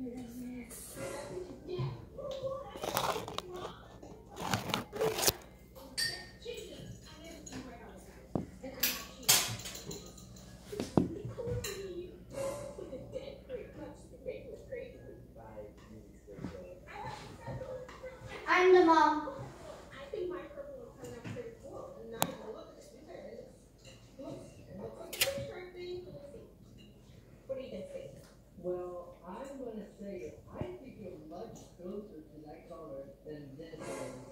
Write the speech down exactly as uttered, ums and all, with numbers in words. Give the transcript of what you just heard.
I'm the mom. Well, I'm going to say, I think you're much closer to that color than this is.